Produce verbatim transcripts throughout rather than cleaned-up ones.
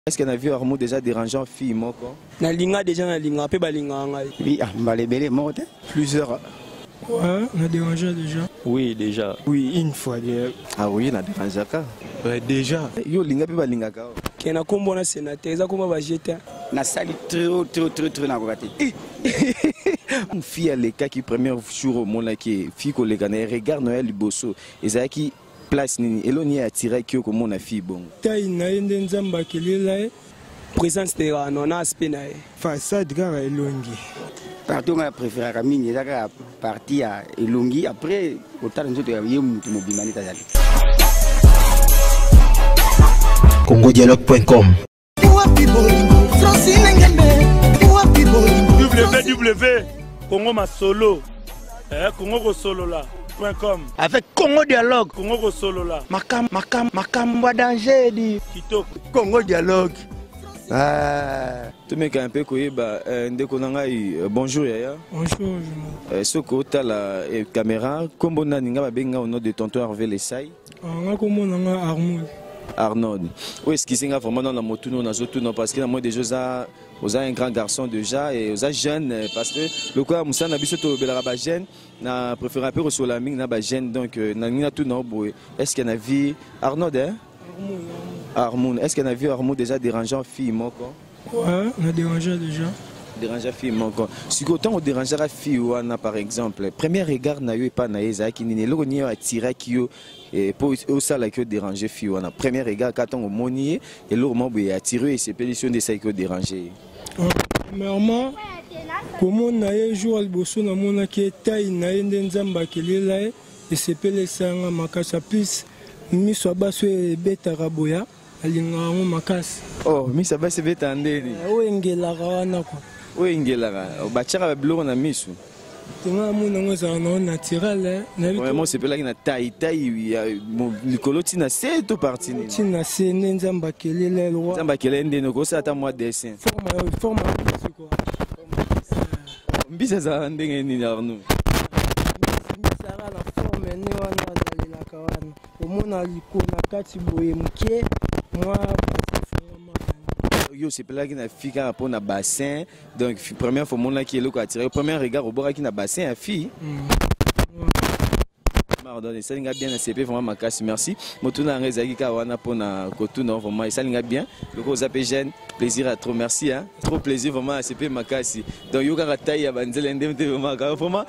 Est-ce qu'on a vu Armou déjà dérangeant fille moko? Na linga déjà na linga pe balinga ngai. Oui, ah, balébélé morte. Plusieurs. Ouais, on a dérangé déjà. Oui, déjà. Oui, une fois déjà. Ah oui, on a dérangé ka. Ouais, déjà. Yo linga pe balinga ka. Kena kombo na sénateur, za komba ba jeta. Na sali trop trop trop trop na kokati. Une fille à l'écart qui premier jour au monde là qui fille ko leka na regarde Noël liboso. Ezaki place nini eloni attirer ki ko mona fille bon. Tai na yende nzamba kelela présence de non na aspect na façade ga elongi. Partout on a préféré la mine, la partie à Elongi. Après, autant nous autres, il y a un mobile tazali. congo dialogue point com w w w Congo Masolo eh Congo Solo là .com avec Congo Dialogue Congo Solo là makam makam makam wa danger di kitoko Congo Dialogue. Ah, tu me un peu koyeba ndeko nangai bonjour yaya. Bonjour. Soko tala caméra kombo na ninga babenga au nom de tonton Hervé Lesai. Ah kombo nanga Arnold. Arnold. Où est-ce qu'il s'est vraiment dans la moto non na zoto non parce que moi déjà ça vous avez un grand garçon déjà et vous êtes jeune parce que le quoi Moussa na biso to belara ba jeune na préféré un peu sur la mine na ba jeune donc na nina tout non boy. Est-ce qu'il y a vu Arnold hein? Armoun, est-ce qu'on a vu Armoun déjà dérangeant fille moko? Ouais, on a dérangé déjà. Dérangeant fille moko. Si autant on dérangera fille ou on a par exemple, premier regard na yo et pas na eza qui ni lo ni attirer qui yo et pour au ça la que déranger fille on a premier regard quand on monier et lo mo be attirer et c'est pétition de ça que déranger. Premièrement, comment na yo jour al bosso na mona ki taille na yende nzamba kelela et c'est pelé sanga makasa plus miso abaso beta raboya. Alinga makasi. Oh, mi ça va se beta ndeni. O engela wana ko. O engela ba tchaka biloko na misu. Tunga muna ngoza na naturel na biso. Vraiment c'est pela na taille taille likolo tina c'est tout parti ni. Tina c'est nzamba kelele lwa. Nzamba kelele ndeni ko ça ta moi dessin. Forme forme quoi. Mbisa za ndenge ni Arnaud. Mbisa la forme ni wana dalila kawana. Omona likona kati boye mke. Moi, yo c'est là qui n'a fille pour na bassin donc première fois mon là qui est là qui attiré premier regard au bord qui n'a bassin à fille. Pardon, ça linga bien C P vraiment ma casse merci. Motuna rezaki ka wana pour na kotuna vraiment ça linga bien. Le ko zape jeune plaisir à trop merci hein. Trop plaisir vraiment à C P ma casse. Donc yo ka taille ya banzela ndemte vraiment vraiment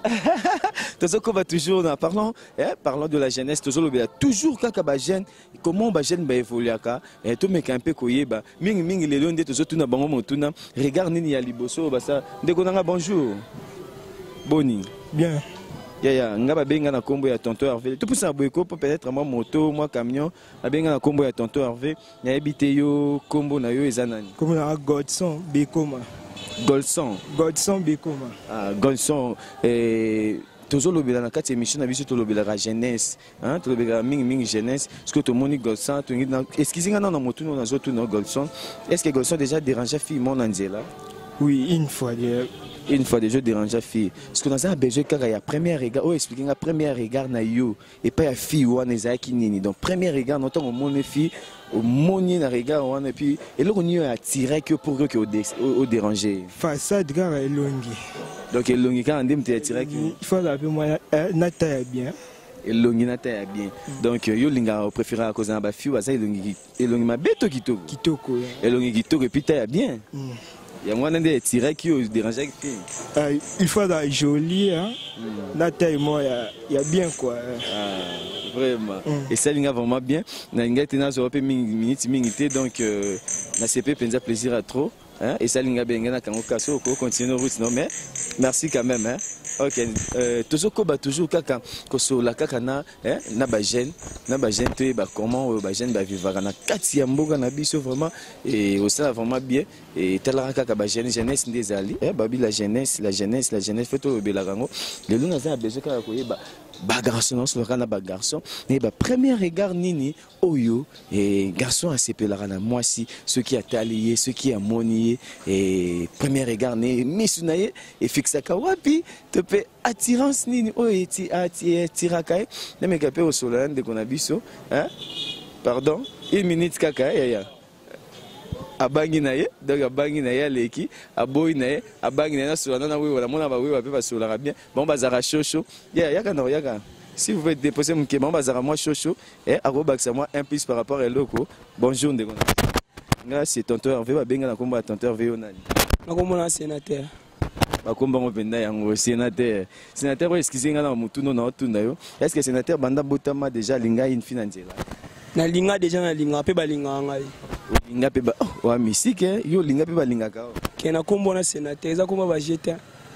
toujours va toujours en parlant eh, parlant de la jeunesse toujours toujours kaka ba jeune comment ba jeune ba évoluer ka et tout mec un peu koyeba mingi mingi les londe toujours tout na bango motuna regarde nini ya liboso ba ça ndeko nanga bonjour boni bien ya ya ngaba benga na kombo ya tonton Hervé tout pour ça boyko peut-être moi moto moi camion na benga na kombo ya tonton Hervé na ebité yo kombo na yo ezanani kombo na Godson Bekoma. Golson. Godson Bekoma. Ah, Golson. Et toujours le bilan, quand émission na biso to le bilan la jeunesse, hein, to le bilan ming ming jeunesse. Est-ce que tout le monde Golson, tu est-ce qu'ils ont dans moto nous dans autres non Golson? Est-ce que Golson déjà dérangé fille mon Angela? Oui, une fois déjà. Une fois déjà dérangé fille. Parce que dans un besoin car il y a premier regard, oh expliquer un premier regard na yo et pas ya fille ou na qui nini. Donc premier regard notant au monde fille au monier na regard on et puis et là on y a attiré que pour que au déranger. Façade ga elongi. Donc elongi quand on dit me attiré il faut la moi na taille bien. Elongi na taille bien. Donc yo linga préféré à cause na ba fille ça elongi elongi ma beto kitoko. Kitoko. Elongi kitoko et puis taille bien. Il y a moins de tirer qui dérange euh, il faut la jolie hein. Mm. La taille moi il y, y a bien quoi. Ah, vraiment. Mm. Et ça il y a vraiment bien. Na inga tena zo pe minute minute donc euh, na C P penza plaisir à trop hein et ça il y a bien na kango kaso ko continuer route non mais merci quand même hein. OK euh, toujours ko ba toujours kaka ko so la kaka na hein na ba jeune na ba jeune te ba comment ba jeune ba vivre na kati ya mboga na biso vraiment et au ça vraiment bien et tala kaka ba jeune jeunesse des ali eh ba bi la jeunesse la jeunesse la jeunesse fait to bela rango le luna za besoin kaka ko yeba ba garçon non so kana ba garçon et ba premier regard nini oyo et garçon a sepelera na moi si ce qui a talié ce qui a monié et premier regard né misunaye et fixa ka wapi te pe attirance nini oyo ti atira kai na meka pe au soleil de konabiso hein pardon une minute kaka ya ya abangi na ye donc abangi na ye aleki aboyi na ye abangi na ye nasola na wewa namona bawewa mpe basolaka bien bango bazalaka shosho ya yaka na yaka si vous pouvez déposer mon kéman bazalaka mwa shosho e akobakisa mwa un plus par rapport à eloko bonjour ndeko na nga c'est tonton Hervé babenga na kombo ya tonton Hervé yo nani nakomona sénateur bakombango mpenza yango sénateur sénateur oyo excuse nga na motuno na otunda yo est ce que sénateur banda botama déjà alinga une fille na nzela nalinga déjà nalinga mpe balingaka ngai olinga mpe wa misike yo olinga mpe balingaka ke na kombo na sénateur eza kombo bajeta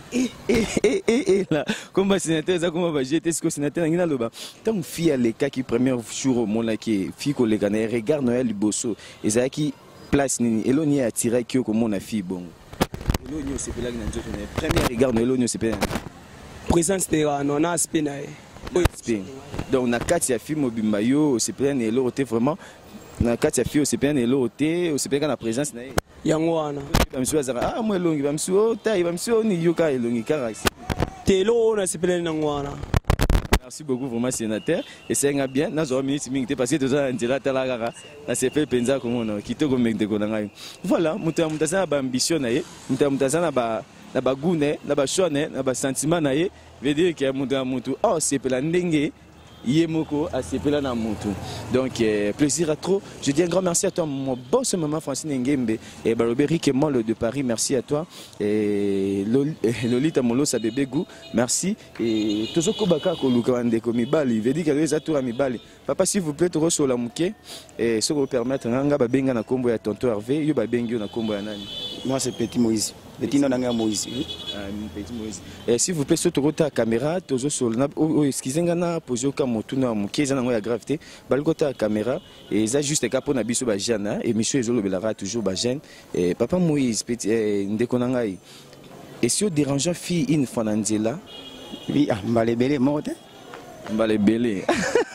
là kombo sénateur eza kombo bajeta est ce que sénateur nangi naloba ntango fille alekaki premier jour omonaki fille koleka na regard na ya liboso ezalaki place nini eloni ye atiraki yo komona fille bongo eloni osepelaki na nzoto na ye premier regard na eloni osepelaki na présence terano na aspect na ye donc na kati ya fille mobimba yo osepelaki na eloko te vraiment na kati ya fille osepelaki na eloko te osepelaki na présence na ye yango wana bamisu bazaka ah mo elongi bamisu otayi bamisu oni yoka elongi kaka te eloko oyo nasepeleli nango wana. Merci beaucoup vraiment sénateur et c'est un bien na zo minute mingi parce que tout ça ndela tala kaka na sepe penza ko mona kitoko mengde ko ngai voilà muta mutasana ba ambition na ye muta mutasana ba na ba gune na ba shone na ba sentiment na ye veut dire que muta mutu oh c'est pela ndenge Yemoko à Sepela na Moutou. Donc euh, plaisir à trop. Je dis un grand merci à toi mon boss maman Francine Ngembe et Baloberi Kemol de Paris, merci à toi et Lolita Molo sa bébé goût, merci et Tozoko Baka ko lukande ko mibali, veut dire que les atoura mibali. Papa s'il vous plaît to so la muke et ce vous permettre nga ba benga na kombo ya tonton Hervé, yo ba bengi na kombo ya nani. Moi c'est Petit Moïse. Petit Nanga Moïse. Ah, Petit Moïse. Et s'il vous plaît, surtout la caméra, tozo solna, oh excusez-moi, na poser au camotuna, mon kieza na gravité, balgota caméra et ça juste capo na biso ba jana et monsieur ezolo belara toujours ba jeune et papa Moïse petit ndeko nangai. Et si on dérangeant fille une fois nanzela, oui, ah mbalebele morte. Mbalebele.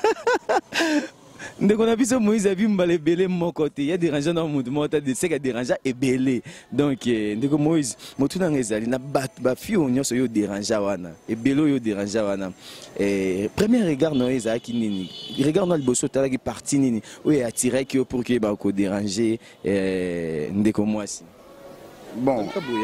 Ndeko na biso Moïse a vu mbale belé mon côté, il y a des rangeants dans mon monde, de ce qui a dérangé et belé. Donc ndeko Moïse, motu na ngezali na bat ba fi onyo so yo dérangé wana. Et belo yo dérangé wana. Et premier regard no eza ki nini. Regard no liboso tala ki parti nini. Oui attirer ki pour que ba ko déranger euh ndeko Moïse. Bon.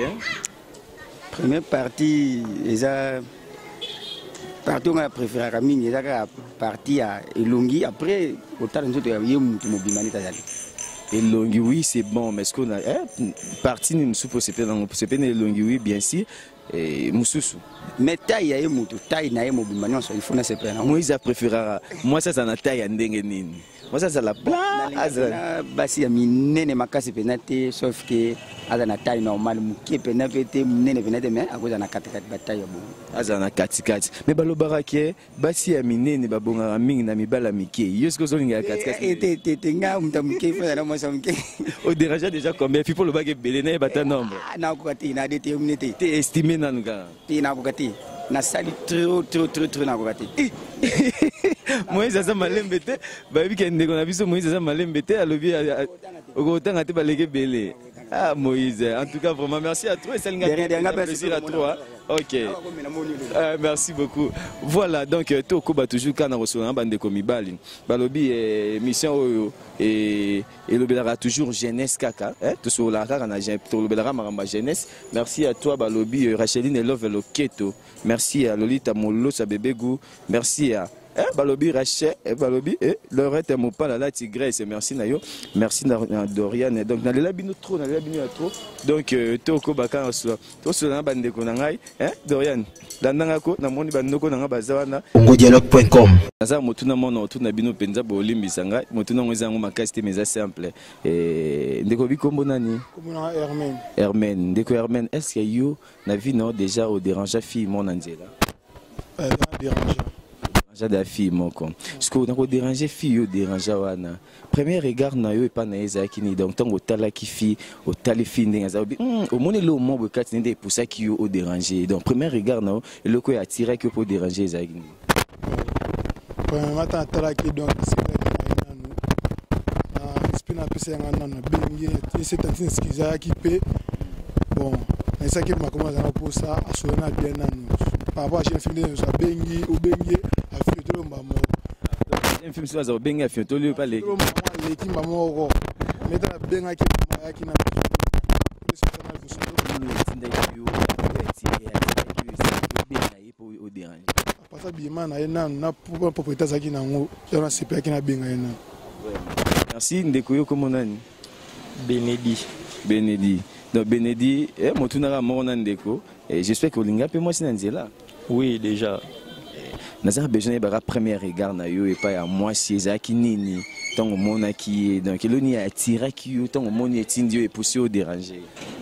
Première partie eza partout on a préféré Ramini, il a parti à Elongi. Après, autant de choses, il y a eu Mobimani Tazali. Elongi, oui, c'est bon, mais est-ce qu'on a parti nous soupe c'est pas dans c'est pas Elongi, oui, bien sûr. Et Moussoussou. Mais taille, il y a eu Moutou, taille, il y a eu Mobimani, il faut se prendre. Moi, ils a préféré. Moi, ça, ça n'a taille à Ndengenin. Moi, ça, ça la place. Basi ya minene makasi penate, sauf que azana taille normale, mukie penate, minene penate, mais à cause de la katikati bataille ya bon. Azana katikati. Mais balobarake, basi ya minene babonga mingi na mibala mike. Yosko so linga katikati. Et te te te nga umta mukie fa na mo samke. Au déjà déjà combien puis pour le bague belé na bata nombre. Na ko kati na de te umnete. Te estimé na nga. Te na ko kati. Na sali trop trop trop trop na ko kati. Moïse aza malembe te bayebi ke ndeko na biso Moïse aza malembe te alobi okotanga te baleke belé. Ah Moïse, en tout cas vraiment merci à toi et ça un plaisir à toi. OK. Euh, merci beaucoup. Voilà donc to koba toujours kana resona bande ko mibali. Balobi mission oyo et et lobelaka toujours jeunesse kaka, hein to so la kaka na to lobelaka maramba jeunesse. Merci à toi Balobi Racheline Love Loketo. Merci à Lolita Molo sa bébé goût. Merci à Eh, Balobi Rachet, eh, Balobi, eh, Lorette et Mopala, la tigresse, merci Nayo, merci Dorian. Donc, dans les labino trop, dans les labino trop. Donc, Toko Baka, tout cela, bande konangai, eh, Dorian, Landangako, Namoni Bandoko, Nanga Bazawana, congodialogue point com. Naza Motuna Mono, Tuna Bino Penza, Bolimbi Sanga, Motuna Mozango Makasti, mais assez simple. Et Ndekobi Kombonani, Hermen. Hermen, Ndeko Hermen, est-ce que you, Navi, non, déjà au dérangeant fille, mon Angela? Euh, dérangeant. J'ai des filles mon con. Ce qu'on a dérangé fille au dérangé wana. Premier regard na yo et pas na ezaki ni donc tant au tala qui fille au tali fille n'enga obi. Au monde le mot be kat n'ende pour ça qui au dérangé. Donc premier regard na le ko attiré que pour déranger ezaki ni. Premier matin tala qui donc c'est là nanu. Ah spina pese ngana na bengi c'est tantin skiza qui peut. Bon, mais ça qui m'a commencé à pour ça à sonner bien nanu. Par rapport à chez fille ça bengi ou bengi un film sur la benga fiotolio pas les les qui maman oro mais dans benga qui Merci Ndeko, comment on a Benedi. Benedi. Donc Benedi, eh, mon tour n'a pas Ndeko. Et j'espère que Olinga peut moi c'est là. Oui, déjà. Nous avons besoin de premier regard na yo et pas à moi si ça qui nini. Tant au monde qui donc le ni attiré qui yo tant au monde est indio et poussé au déranger.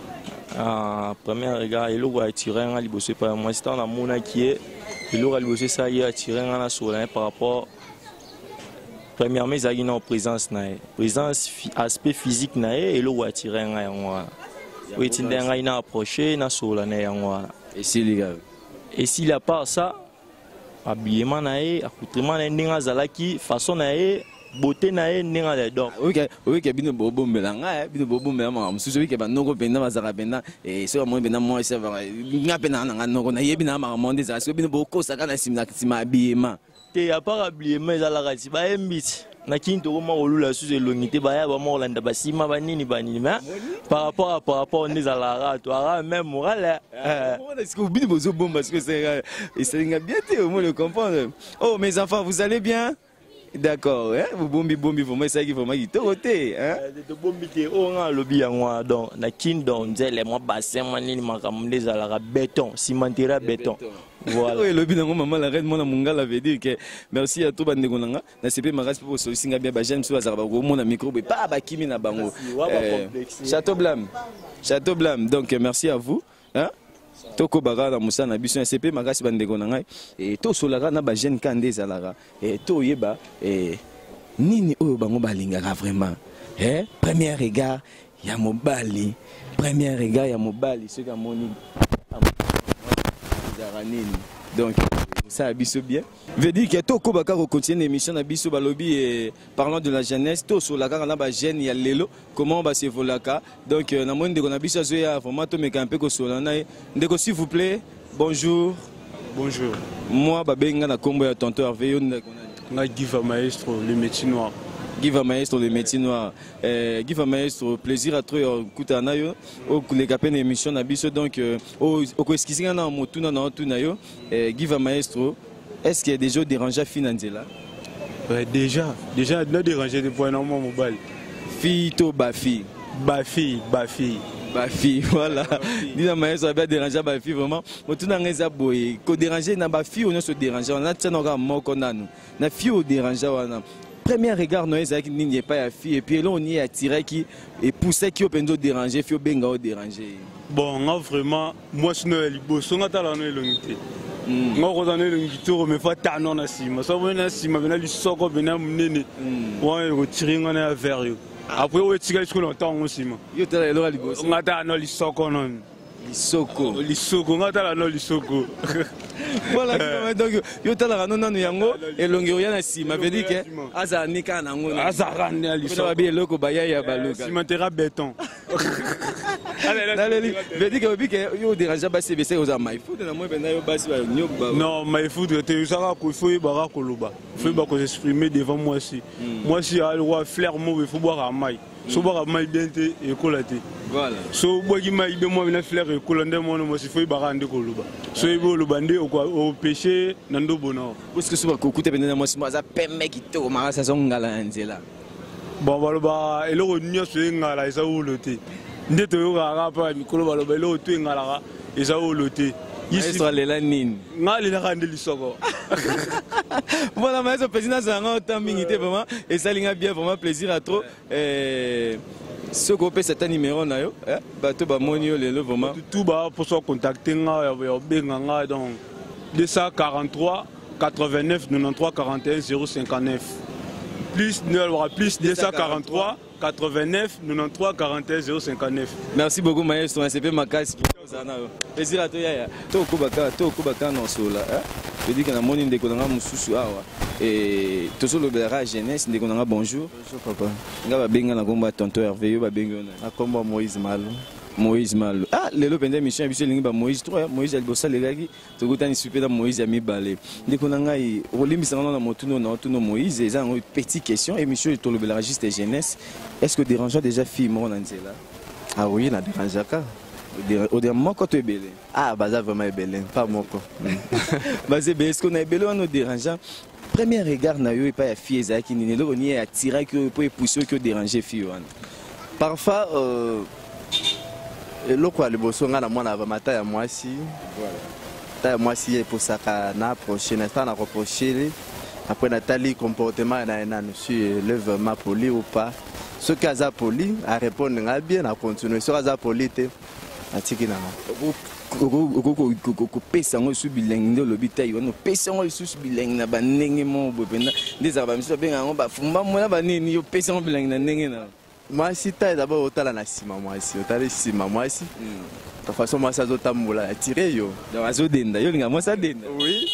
Ah, premier regard, il est attiré à l'ibosé par moi. C'est un monde qui est, il est l'ibosé ça y est attiré à la soleil par rapport. Premièrement, il y a une présence nae, présence aspect physique nae, et le est attiré à moi. Oui, tu n'as une approché na soleil nae moi. Et si les gars. Et s'il a pas ça, habillement nae, accoutrement nae, n'enga zalaki, façon nae. Beauté nae n'enga les dents. Oui, oui, que bino bobo melanga, bino bobo melanga. Je suis que banoko benda mazara benda et sur moi benda moi ça va. N'a pena n'anga noko na yebina ma monde ça. Parce que bino boko ça kana simna sima habillement. Te a pas habillement za la rati ba embit. Na kinto ko ma olula sous elongité ba ya ba mo landa ba sima ba nini ba nini mais par rapport à par rapport on est à la rate, toi même moral. Est-ce que vous bino bozo bon parce que c'est et c'est bien au moins le comprendre. Oh mes enfants, vous allez bien? D'accord, hein? Vous bombi bombi vous moi ça qui faut moi qui toroté, hein? De bombi te on a lobby en moi donc na kindon nzele moi bassin manini makamde za la béton, cimenterie béton. Voilà. Oui, lobby na maman la reine mona mungala veut dire que merci à tout bande ngonanga na C P magas pour solution bien ba jeune so azaba ko mona micro ba ba kimi na bango. Château Blam. Château Blam. Donc merci à vous, hein? Toko baga na musa na biso C P magasi bandeko na ngai et to solaka na ba jeune kande zalaka et to yeba et nini oyo bango balingaka vraiment eh premier regard ya mobali premier regard ya mobali ce ka moni zaranini donc ça biso bien veut dire que toko baka ko continuer l'émission na biso balobi et parlant de la jeunesse to solaka na ba jeune ya lelo comment ba se volaka donc na monde ko na biso zo ya vraiment to meka un peu ko solana ndeko s'il vous plaît bonjour. Bonjour. Moi babenga na kombo ya tonton Hervé na Giva Maestro le métier noir. Giva Maestro le métier noir. Euh, Giva Maestro plaisir à toi kuta na yo o les capene émission na biso donc au au esquissinga na motuna na tuna yo Giva Maestro est-ce qu'il y a des gens dérangés finanzela? Ouais, déjà déjà na dérangé des points normalement mobile. Fille to bafi bafi bafi bafi voilà Giva Maestro a bien dérangé bafi vraiment motuna ngeza boy ko déranger na bafi on se déranger on a tsana ka moko nanu na fille au déranger wana. Premier regard, nous avons dit pas la fille et puis là on y est attiré qui et poussé qui au pendo déranger, fille au benga au déranger. Bon, moi vraiment, moi je ne suis pas sûr que tu es l'unité. Moi je suis l'unité, mais faut pas non na sima. Ça veut dire sima, mais le soko bena mnene. Ouais, retirer on est vers eux. Après on est tiré sur longtemps aussi. Yo tala lo ali boss. On a non le soko non. Lisoko. Lisoko, on a non lisoko. Voilà donc yo tala non non yango et longo yana sima veut dire que aza nika na ngo. Aza rane lisoko. Ba bien loko baya ya baluka. Cimenterie béton. Veut dire que que yo dérange pas c'est c'est aux amai foot na moi bena yo basi ba nyoba. Non, mais foot te ça ko faut bara koloba. Faut ba ko s'exprimer devant moi aussi. Moi si a le roi flair mo il faut boire à maille. So boire à maille bien te et colaté. Voilà. So boire maille bien moi na flair et colande moi moi si faut bara ande koloba. So e bo lo bande au au péché nando bonheur. Parce que souvent ko kuta bena moi si moi ça permet qui to mara ça son ngala nzela. Bon voilà ba et le nyo so ngala ça ou loté. Ndete yo ga pa mikolo ba lo ba lo to ngala et ça ou loté. Maestro alela nini ngali la rande lisoko. Voilà maestro président zanga autant mingité vraiment et ça linga bien vraiment plaisir à trop euh ce qu'on peut cet numéro na yo hein bato ba moni yo lelo vraiment tout ba pour se contacter nga ya benga nga donc deux cent quarante-trois quatre-vingt-neuf quatre-vingt-treize quarante et un zéro cinquante-neuf plus plus deux cent quarante-trois quatre-vingt-neuf quatre-vingt-treize quarante et un zéro cinquante-neuf. Merci beaucoup maestro C P Makasi plaisir à toi ya to kubaka to kubaka non sola hein je dis que na moni ndeko nga mususu awa et to solo bela jeunesse ndeko nga bonjour. Bonjour papa. Nga ba benga na komba tonton Hervé yo ba benga na komba Moïse Malo. Moïse Malo. Ah lelo pende mission biso lingi ba Moïse trois Moïse albosa legaki to gutani super na Moïse ami balé ndeko nga i olimbisa na motuno na tuno Moïse eza une petite question émission to le bela juste jeunesse est-ce que dérangeant déjà fille mo na nzela? Ah oui, na dérangeaka. Au dernier moment, quand tu es belé. Ah, bah ça vraiment belé, pas moi quoi. Bah c'est est-ce qu'on est belé, on nous dérangeant. Premier regard na yo et pas la fille qui n'est là on y est attiré que pour pousser que déranger fille. Parfois euh le quoi le bosso nga na mwana va matin à moi si. Voilà. Ta moi si pour ça na approcher na pas na reprocher après Nathalie comportement na na sur lève ma poli ou pas. Ce cas a poli à répondre bien à continuer ce cas a poli te atiki na kopesa ngo su bilengi ndo lobi tai ono pesa ngo su bilengi na banenge mo bopenda ndeza ba miso benga ngo bafumba mona banini yo pesa ngo bilengi na ndenge na moi si tai d'abord otala na sima moi si otala sima moi si de toute façon moi ça zotambola attirer yo donc azodenda yo linga moi ça denda oui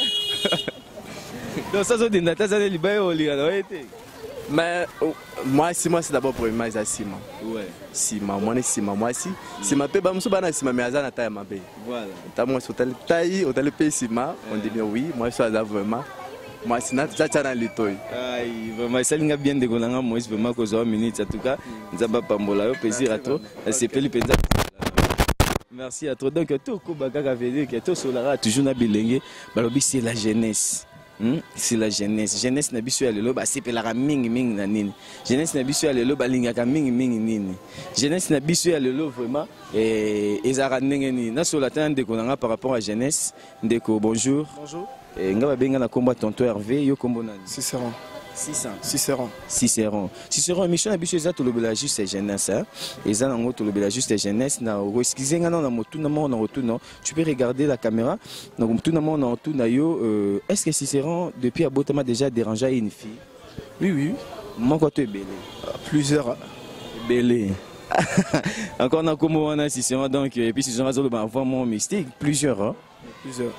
donc ça zodenda ta ça liba yo linga na été. Mais moi si moi c'est d'abord pour moi ça sima. Ouais. Sima moi ne sima moi si. Sima pe ba muso bana sima mais azana taille ma be. Voilà. Ta moi sur telle taille, au tel pe sima, on dit bien oui, moi je suis là vraiment. Moi c'est na ça tana litoy. Aïe, vraiment ça linga bien de kolanga moi vraiment ko zo minutes en tout cas. Nzamba pambola yo plaisir à toi. C'est peli penza. Merci à toi. Donc tout ko bagaka veut dire que tout solara toujours na bilenge, balobi c'est la jeunesse. Hmm? C'est la jeunesse. Jeunesse na biso ya lelo ba sepelaka mingi mingi na nini. Jeunesse na biso ya lelo ba lingaka mingi mingi nini. Jeunesse na biso ya lelo vraiment eh ezara ndenge nini. Na sola tande ndeko nanga par rapport à jeunesse. Ndeko bonjour. Bonjour. Eh nga ba benga na komba tonton Hervé yo kombo nani? Cicéron. six cents. Cicéron. Cicéron. Cicéron mission na biso eza to lobela juste jeunesse hein. Eza nango to lobela juste jeunesse na excusez nga na motu na mo na rotu non. Tu peux regarder la caméra. Donc motu na mo na rotu na yo euh, est-ce que Cicéron depuis Abotama déjà dérangé une fille? Oui oui. Moi quoi tu es belé? Plusieurs. Belé. Encore na comme on a Cicéron donc et puis Cicéron a le vraiment mystique plusieurs hein. Plusieurs.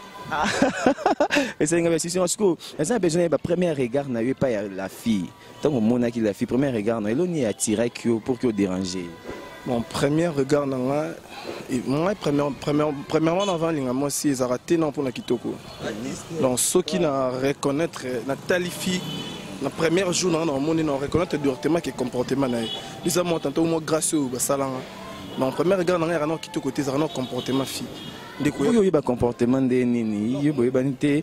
Et c'est une question parce que ça a besoin de premier regard n'a eu pas la fille. Tant au monde qui la fille premier regard n'a il attiré pour que déranger. Mon premier regard n'a moi premièrement premièrement avant les moi si ils raté non pour la kitoko. Donc ceux qui n'a reconnaître na talifi na premier jour dans monde non reconnaître directement que comportement n'a. Ils ont monté moi grâce au salanga. Mon premier regard n'a non kitoko tes non comportement fille. Il y a un comportement de nini, il y a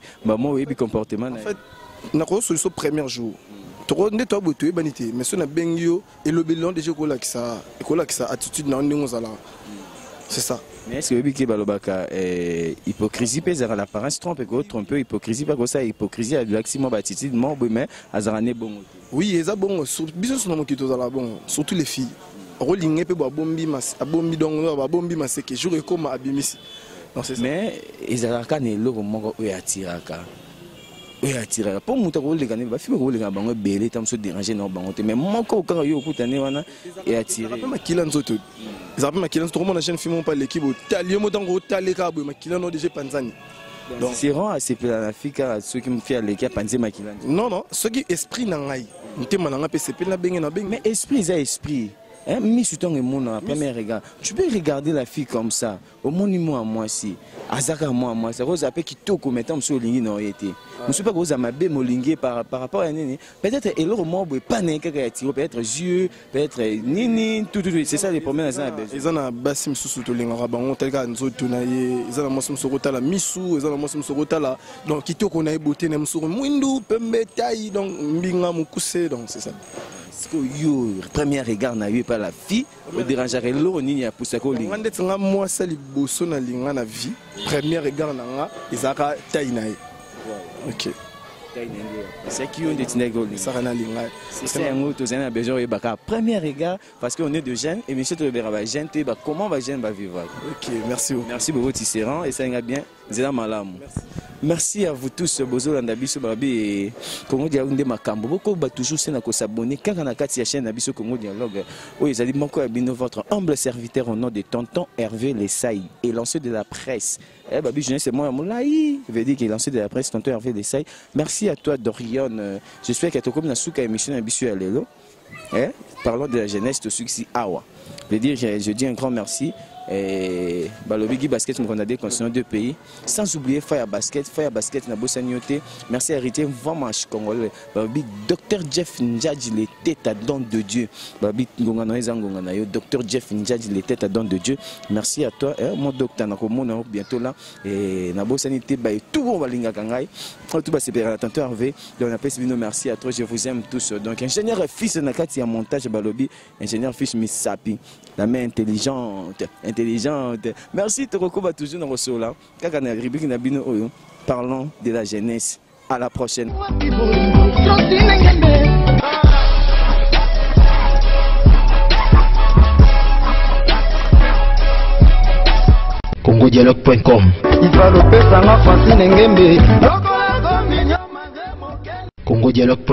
un comportement. En fait, na ko sur le premier jour. Trop ne toi botu banité, mais son bengio et le bilan déjà ko la qui ça, ko la qui ça attitude na ndingo zala. C'est ça. Mais est-ce que Biki Balobaka hypocrisie peut avoir l'apparence trompe et tromper hypocrisie pas comme ça hypocrisie à l'aximum attitude mon mais azarane bon. Oui, eza bon sur biso sur mon kito zala bon, surtout les filles. Rolling pe bo bombi mas, abombi donc ba bombi maseke jour et comme abimisi. Mais ils ont quand ils l'ont montré où attiré car où attiré pour monter où les gars ne va filmer où les gars bango belé tant se déranger non bango mais mon quand quand yo écoute année wana et attiré pas ma kilan zoto ils appellent ma kilan tout le monde achète film pas l'équipe talio mo tango talé ka ma kilan no déjà panzani donc c'est rend assez planifique à ceux qui me fait l'équipe panzer ma kilan non non ceux qui esprit nangai ntema nanga pe c'est la benga na benga mais esprit c'est esprit. Hein, mis sur ton émotion à premier regard. Tu peux regarder la fille comme ça. Au moins, moi si. Azaka moi moi. C'est rose après qui toko mettant sur ligne non été. Je sais pas que vous avez bien molingué par par rapport à nini. Peut-être et l'autre mot pas né que attiré peut-être yeux, peut-être nini tout tout c'est ça les problèmes ça besoin. Ils en a basim sous to linga bango tel ka nzoto na ye. Ils en a mosim sorota la misu, ils en a mosim sorota la donc qui toko na beauté na msuru mwindu pembe taille donc mbinga mukuse donc c'est ça. Yo premier regard n'a eu pas la fille au dérangerait l'eau ni a poussé ko linga ngande tanga moi ça liboso na linga na vie premier regard na nga izaka tainae OK c'est qui on détient ko linga ça na linga c'est un autre zena besoin baka premier regard parce qu'on est de jeunes et monsieur te verra jeune tu comment va jeune va vivre. OK merci beaucoup merci beaucoup Cicéron et ça ira bien zela malamu. Merci à vous tous, Bozo Landabiso Babi et Congo Dialogue Makambo. Beaucoup va toujours s'abonner quand on a quatre chaînes Nabiso Congo Dialogue. Oui, ils ont dit Moko Abino, votre humble serviteur au nom de Tonton Hervé Lessaï et lanceur de la presse. Eh Babi, je ne sais moi, Moulaï, veut dire qu'il est lanceur de la presse, Tonton Hervé Lessaï. Merci à toi, Dorion. J'espère que tu as comme une émission Nabiso Alelo. Eh, parlons de la jeunesse de succès Awa. Je veux dire, je, je dis un grand merci. Et Balobi Basket, on a des concernant deux pays. Sans oublier Fire Basket, Fire Basket, na Bossanioté. Merci héritier, vraiment congolais. Balobi Docteur Jeff Ndjadji, les têtes à don de Dieu. Balobi Ngonganoïza Ngonganayo, Docteur Jeff Ndjadji, les têtes à don de Dieu. Merci à toi, eh, mon docteur Nakomona, bientôt là. Et na Bossanioté, bah, tout bon Balinga Kangai. Tout va se faire attention Hervé. Donc, on appelle ce merci à toi, je vous aime tous. Donc, ingénieur fils Nakati à montage Balobi, ingénieur fils Missapi, la main intelligente. Intelligente. Merci Toroko va toujours dans le sol là. Parlons de la jeunesse. À la prochaine. congo dialogue point com congo dialogue